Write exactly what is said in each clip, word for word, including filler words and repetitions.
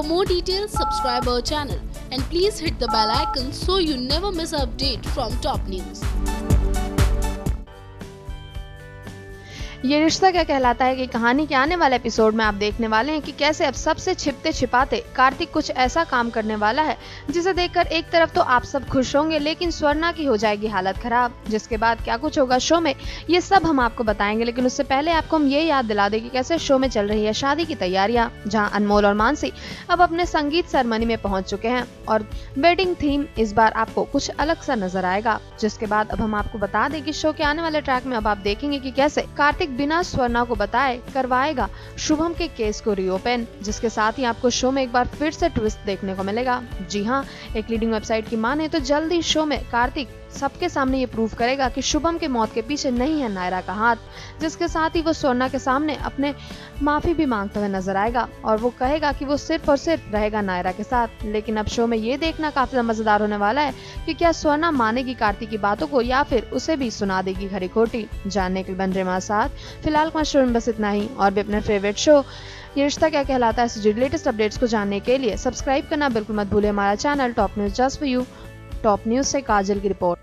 For more details, subscribe our channel and please hit the bell icon so you never miss an update from top news. ये रिश्ता क्या कहलाता है कि कहानी के आने वाले एपिसोड में आप देखने वाले हैं कि कैसे अब सबसे छिपते छिपाते कार्तिक कुछ ऐसा काम करने वाला है जिसे देखकर एक तरफ तो आप सब खुश होंगे, लेकिन स्वर्णा की हो जाएगी हालत खराब। जिसके बाद क्या कुछ होगा शो में, ये सब हम आपको बताएंगे, लेकिन उससे पहले आपको हम ये याद दिला दें कि कैसे शो में चल रही है शादी की तैयारियां, जहाँ अनमोल और मानसी अब अपने संगीत सेरेमनी में पहुंच चुके हैं और वेडिंग थीम इस बार आपको कुछ अलग सा नजर आएगा। जिसके बाद अब हम आपको बता दें कि शो के आने वाले ट्रैक में अब आप देखेंगे कि कैसे कार्तिक बिना स्वर्णा को बताए करवाएगा शुभम के केस को रीओपन, जिसके साथ ही आपको शो में एक बार फिर से ट्विस्ट देखने को मिलेगा। जी हाँ, एक लीडिंग वेबसाइट की माने तो जल्द ही शो में कार्तिक सबके सामने ये प्रूव करेगा कि शुभम के मौत के पीछे नहीं है नायरा का हाथ, जिसके साथ ही वो स्वर्णा के सामने अपने माफी भी मांगते हुए नजर आएगा और वो कहेगा कि वो सिर्फ और सिर्फ रहेगा नायरा के साथ। लेकिन अब शो में ये देखना काफी मजेदार होने वाला है कि क्या स्वर्णा मानेगी कार्तिक की बातों को या फिर उसे भी सुना देगी खरी खोटी। जानने के लिए बन रहे हमारे साथ। फिलहाल कुमार शो में बस इतना ही, और भी अपने फेवरेट शो ये रिश्ता क्या कहलाता है से लेटेस्ट अपडेट्स को जानने के लिए सब्सक्राइब करना बिल्कुल मत भूलिए हमारा channel top news just for you. Top news से काजल की रिपोर्ट।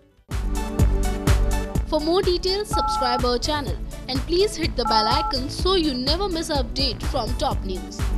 For more details, subscribe our channel and please hit the bell icon so you never miss an update from top news.